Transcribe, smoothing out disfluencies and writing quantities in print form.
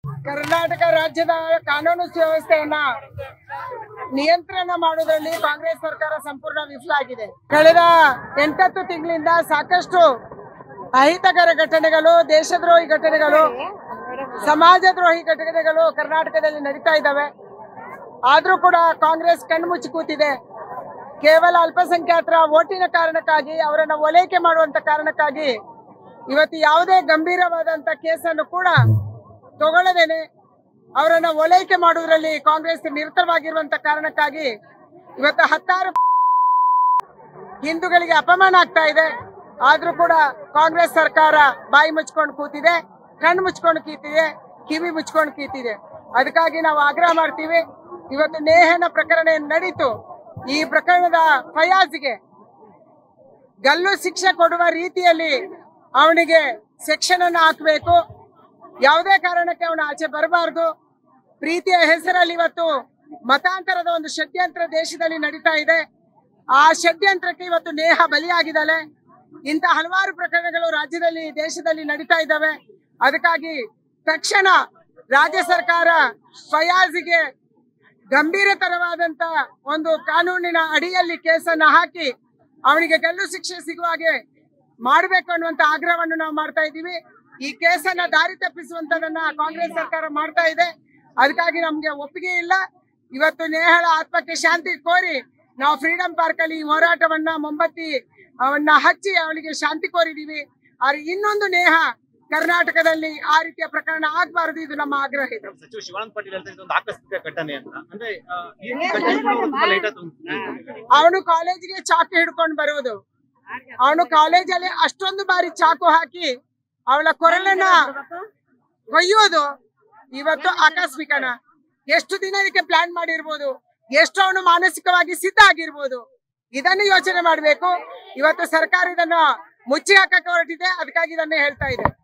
ಕರ್ನಾಟಕ ರಾಜ್ಯದ ಕಾನೂನು ಸುವ್ಯವಸ್ಥೆಯನ್ನ ನಿಯಂತ್ರಣ ಮಾಡುವುದರಲ್ಲಿ ಕಾಂಗ್ರೆಸ್ ಸರ್ಕಾರ ಸಂಪೂರ್ಣ ವಿಫಲ ಆಗಿದೆ. ಕಳೆದ 8 ತಿಂಗಳಿಂದ ಸಾಕಷ್ಟು ಅಹಿತಕರ ಘಟನೆಗಳು, ದೇಶದ್ರೋಹಿ ಘಟನೆಗಳು, ಸಮಾಜದ್ರೋಹಿ ಘಟನೆಗಳು ಕರ್ನಾಟಕದಲ್ಲಿ ನಡೀತಾ ಇದ್ದಾವೆ. ಆದ್ರೂ ಕೂಡ ಕಾಂಗ್ರೆಸ್ ಕಣ್ಮುಚ್ಚಿ ಕೂತಿದೆ. ಕೇವಲ ಅಲ್ಪಸಂಖ್ಯಾತರ ಓಟಿನ ಕಾರಣಕ್ಕಾಗಿ, ಅವರನ್ನ ಓಲೈಕೆ ಮಾಡುವಂತ ಕಾರಣಕ್ಕಾಗಿ ಇವತ್ತು ಯಾವುದೇ ಗಂಭೀರವಾದಂತ ಕೇಸನ್ನು ಕೂಡ ತಗೊಳ್ಳದೇನೆ ಅವರನ್ನ ಓಲೈಕೆ ಮಾಡುವುದರಲ್ಲಿ ಕಾಂಗ್ರೆಸ್ ನಿರತವಾಗಿರುವಂತ ಕಾರಣಕ್ಕಾಗಿ ಇವತ್ತು 10 ಹಿಂದೂಗಳಿಗೆ ಅಪಮಾನ ಆಗ್ತಾ ಇದೆ. ಆದ್ರೂ ಕೂಡ ಕಾಂಗ್ರೆಸ್ ಸರ್ಕಾರ ಬಾಯಿ ಮುಚ್ಕೊಂಡು ಕೂತಿದೆ, ಕಣ್ಣು ಮುಚ್ಕೊಂಡು ಕೂತಿದೆ, ಕಿವಿ ಮುಚ್ಕೊಂಡು ಕೂತಿದೆ. ಅದಕ್ಕಾಗಿ ನಾವು ಆಗ್ರಹ ಮಾಡ್ತೀವಿ. ಇವತ್ತು ನೇಹನ ಪ್ರಕರಣ ನಡೀತು. ಈ ಪ್ರಕರಣದ ಫಯಾಜ್ಗೆ ಗಲ್ಲು ಶಿಕ್ಷೆ ಕೊಡುವ ರೀತಿಯಲ್ಲಿ ಅವನಿಗೆ ಸೆಕ್ಷನ್ ಅನ್ನು ಹಾಕಬೇಕು. ಯಾವುದೇ ಕಾರಣಕ್ಕೆ ಅವನು ಆಚೆ ಬರಬಾರದು. ಪ್ರೀತಿಯ ಹೆಸರಲ್ಲಿ ಇವತ್ತು ಮತಾಂತರದ ಒಂದು ಷಡ್ಯಂತ್ರ ದೇಶದಲ್ಲಿ ನಡೀತಾ ಇದೆ. ಆ ಷಡ್ಯಂತ್ರಕ್ಕೆ ಇವತ್ತು ನೇಹ ಬಲಿಯಾಗಿದ್ದಾಳೆ. ಇಂಥ ಹಲವಾರು ಪ್ರಕರಣಗಳು ರಾಜ್ಯದಲ್ಲಿ, ದೇಶದಲ್ಲಿ ನಡೀತಾ ಇದ್ದಾವೆ. ಅದಕ್ಕಾಗಿ ತಕ್ಷಣ ರಾಜ್ಯ ಸರ್ಕಾರ ಫಯಾಜ್ಗೆ ಗಂಭೀರತರವಾದಂತ ಒಂದು ಕಾನೂನಿನ ಅಡಿಯಲ್ಲಿ ಕೇಸನ್ನ ಹಾಕಿ ಅವನಿಗೆ ಗಲ್ಲು ಶಿಕ್ಷೆ ಸಿಗುವ ಹಾಗೆ ಮಾಡಬೇಕು ಅನ್ನುವಂತ ಆಗ್ರಹವನ್ನು ನಾವು ಮಾಡ್ತಾ ಇದ್ದೀವಿ. ಈ ಕೇಸನ್ನ ದಾರಿ ತಪ್ಪಿಸುವಂತದನ್ನ ಕಾಂಗ್ರೆಸ್ ಸರ್ಕಾರ ಮಾಡ್ತಾ ಇದೆ. ಅದಕ್ಕಾಗಿ ನಮ್ಗೆ ಒಪ್ಪಿಗೆ ಇಲ್ಲ. ಇವತ್ತು ನೇಹಳ ಆತ್ಮಕ್ಕೆ ಶಾಂತಿ ಕೋರಿ ನಾವು ಫ್ರೀಡಂ ಪಾರ್ಕ್ ಅಲ್ಲಿ ಹೋರಾಟವನ್ನ ಮೊಂಬತ್ತಿ ಅವನ್ನ ಹಚ್ಚಿ ಅವಳಿಗೆ ಶಾಂತಿ ಕೋರಿದೀವಿ. ಆದ್ರೆ ಇನ್ನೊಂದು ನೇಹ ಕರ್ನಾಟಕದಲ್ಲಿ ಆ ರೀತಿಯ ಪ್ರಕರಣ ಆಗಬಾರದು, ಇದು ನಮ್ಮ ಆಗ್ರಹ ಇದೆ. ಸಚಿವ ಶಿವಾನಂದ ಪಾಟೀಲ್ ಹೇಳ್ತಾರೆ ಇದೊಂದು ಆಕಸ್ಮಿಕ ಘಟನೆ ಅಂತ. ಅಂದ್ರೆ ಅವನು ಕಾಲೇಜಿಗೆ ಚಾಕು ಹಿಡ್ಕೊಂಡು ಬರೋದು, ಅವನು ಕಾಲೇಜಲ್ಲಿ ಅಷ್ಟೊಂದು ಬಾರಿ ಚಾಕು ಹಾಕಿ ಅವಳ ಕೊರಳನ್ನ ಕೊಯ್ಯೋದು ಇವತ್ತು ಆಕಸ್ಮಿಕನ. ಎಷ್ಟು ದಿನ ಇದಕ್ಕೆ ಪ್ಲಾನ್ ಮಾಡಿರ್ಬೋದು, ಎಷ್ಟು ಅವನು ಮಾನಸಿಕವಾಗಿ ಸಿದ್ಧ ಆಗಿರ್ಬೋದು, ಇದನ್ನು ಯೋಚನೆ ಮಾಡಬೇಕು. ಇವತ್ತು ಸರ್ಕಾರ ಇದನ್ನ ಮುಚ್ಚಿ ಹಾಕಕ್ಕೆ ಹೊರಟಿದೆ. ಅದಕ್ಕಾಗಿ ಇದನ್ನೇ ಹೇಳ್ತಾ ಇದೆ.